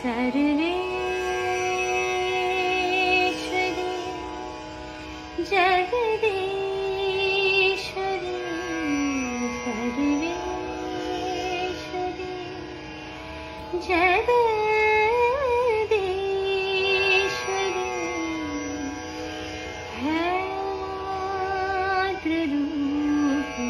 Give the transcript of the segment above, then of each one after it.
സർവേശ്വരി ജഗദീശ്വരി സർവേശ്വരി ജഗദീശ്വരി ഹേ മാതൃരൂപിണി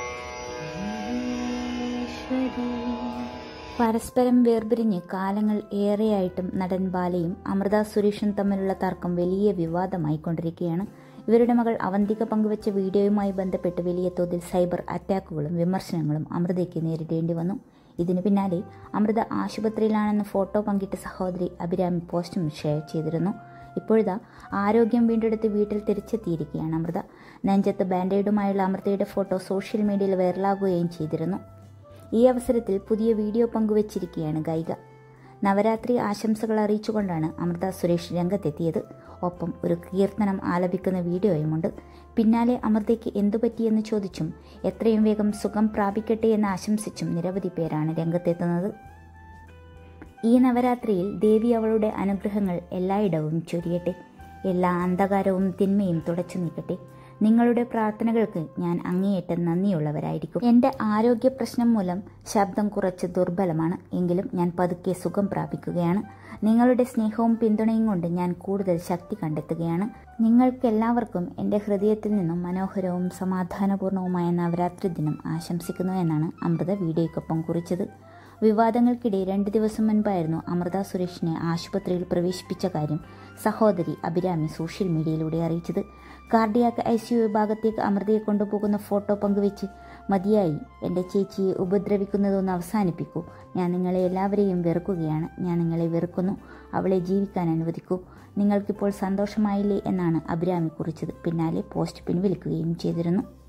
ഈശ്വരി. പരസ്പരം വേർപിരിഞ്ഞ് കാലങ്ങൾ ഏറെയായിട്ടും നടൻ ബാലയും അമൃത സുരേഷും തമ്മിലുള്ള തർക്കം വലിയ വിവാദമായിക്കൊണ്ടിരിക്കുകയാണ്. ഇവരുടെ മകൾ അവന്തിക പങ്കുവച്ച വീഡിയോയുമായി ബന്ധപ്പെട്ട് വലിയ തോതിൽ സൈബർ അറ്റാക്കുകളും വിമർശനങ്ങളും അമൃതയ്ക്ക് നേരിടേണ്ടി വന്നു. ഇതിനു പിന്നാലെ അമൃത ആശുപത്രിയിലാണെന്ന് ഫോട്ടോ പങ്കിട്ട സഹോദരി അഭിരാമി പോസ്റ്റും ഷെയർ ചെയ്തിരുന്നു. ഇപ്പോഴിതാ ആരോഗ്യം വീണ്ടെടുത്ത് വീട്ടിൽ തിരിച്ചെത്തിയിരിക്കുകയാണ് അമൃത. നെഞ്ചത്ത് ബാൻഡേഡുമായുള്ള അമൃതയുടെ ഫോട്ടോ സോഷ്യൽ മീഡിയയിൽ വൈറലാകുകയും ചെയ്തിരുന്നു. ഈ അവസരത്തിൽ പുതിയ വീഡിയോ പങ്കുവച്ചിരിക്കുകയാണ് ഗായിക. നവരാത്രി ആശംസകൾ അറിയിച്ചുകൊണ്ടാണ് അമൃത സുരേഷ് രംഗത്തെത്തിയത്. ഒപ്പം ഒരു കീർത്തനം ആലപിക്കുന്ന വീഡിയോയുമുണ്ട്. പിന്നാലെ അമൃതയ്ക്ക് എന്തുപറ്റിയെന്ന് ചോദിച്ചും എത്രയും വേഗം സുഖം പ്രാപിക്കട്ടെ എന്ന് ആശംസിച്ചും നിരവധി പേരാണ് രംഗത്തെത്തുന്നത്. ഈ നവരാത്രിയിൽ ദേവി അവളുടെ അനുഗ്രഹങ്ങൾ എല്ലായിടവും ചൊരിയട്ടെ. എല്ലാ അന്ധകാരവും തിന്മയും തുടച്ചു നീക്കട്ടെ. നിങ്ങളുടെ പ്രാർത്ഥനകൾക്ക് ഞാൻ അങ്ങേയറ്റം നന്ദിയുള്ളവരായിരിക്കും. എൻ്റെ ആരോഗ്യ പ്രശ്നം മൂലം ശബ്ദം കുറച്ച് ദുർബലമാണ്. എങ്കിലും ഞാൻ പതുക്കെ സുഖം പ്രാപിക്കുകയാണ്. നിങ്ങളുടെ സ്നേഹവും പിന്തുണയും കൊണ്ട് ഞാൻ കൂടുതൽ ശക്തി കണ്ടെത്തുകയാണ്. നിങ്ങൾക്കെല്ലാവർക്കും എൻ്റെ ഹൃദയത്തിൽ നിന്നും മനോഹരവും സമാധാനപൂർണവുമായ നവരാത്രി ദിനം ആശംസിക്കുന്നു എന്നാണ് അമൃത വീഡിയോയ്ക്കൊപ്പം കുറിച്ചത്. വിവാദങ്ങൾക്കിടെ 2 ദിവസം മുൻപായിരുന്നു അമൃത സുരേഷിനെ ആശുപത്രിയിൽ പ്രവേശിപ്പിച്ച കാര്യം സഹോദരി അഭിരാമി സോഷ്യൽ മീഡിയയിലൂടെ അറിയിച്ചത്. കാർഡിയാക് ICU വിഭാഗത്തേക്ക് അമൃതയെ കൊണ്ടുപോകുന്ന ഫോട്ടോ പങ്കുവെച്ച് മതിയായി, എൻ്റെ ചേച്ചിയെ ഉപദ്രവിക്കുന്നതൊന്ന് അവസാനിപ്പിക്കൂ. ഞാൻ നിങ്ങളെ എല്ലാവരെയും വെറുക്കുകയാണ്. ഞാൻ നിങ്ങളെ വെറുക്കുന്നു. അവളെ ജീവിക്കാൻ അനുവദിക്കൂ. നിങ്ങൾക്കിപ്പോൾ സന്തോഷമായില്ലേ എന്നാണ് അഭിരാമി കുറിച്ചത്. പിന്നാലെ പോസ്റ്റ് പിൻവലിക്കുകയും ചെയ്തിരുന്നു.